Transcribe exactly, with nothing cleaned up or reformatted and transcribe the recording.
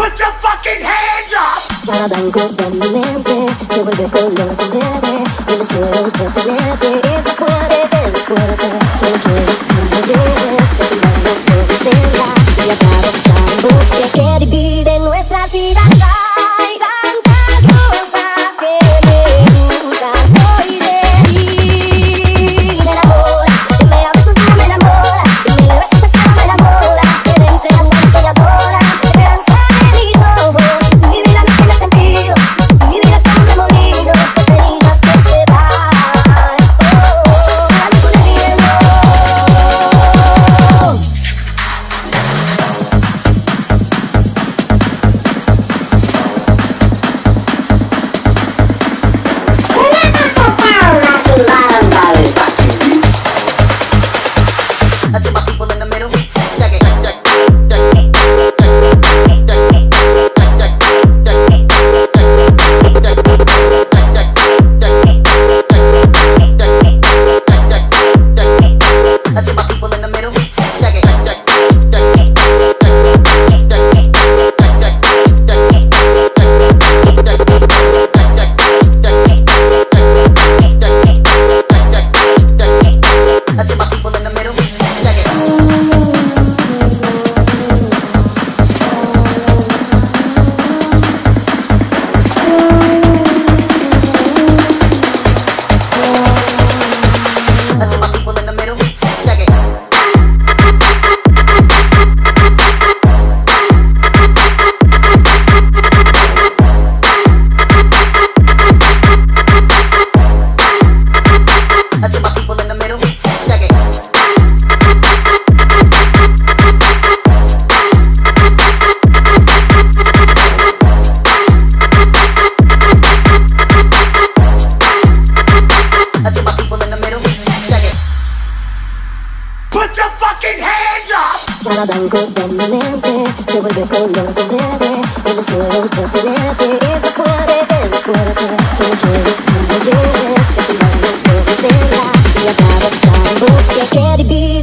Put your fucking hands up. Cada blanco de mi mente se vuelve color de nieve. El deseo de tenerte es más fuerte, es más fuerte. Solo quiero que me lleves, que tu mano me enseña y atravesar un bosque que divide nuestras vidas. Hay tantas cosas que me gustan hoy de ti. Me enamora, que me hables contigo me enamora, que me le beses pensando me enamora, que de mí se enamora y se adora, que se lanza de mis ojos. Mi vida no tiene sentido, mi vida es como un remolino de cenizas que se van. Oh, dale con el viento. I took my people in the middle, check it. I took my people in the middle, check it. I took my people in the middle, check it. I took my people in the middle, check it. I took my people in the middle, check it. I took my people in the middle, check it. Put your fucking hands up. Cada blanco de mi mente se vuelve color de nieve. El deseo de tenerte es más fuerte, es más fuerte. Solo quiero que me lleves, que tu mano me enseña y atravesar un bosque que divide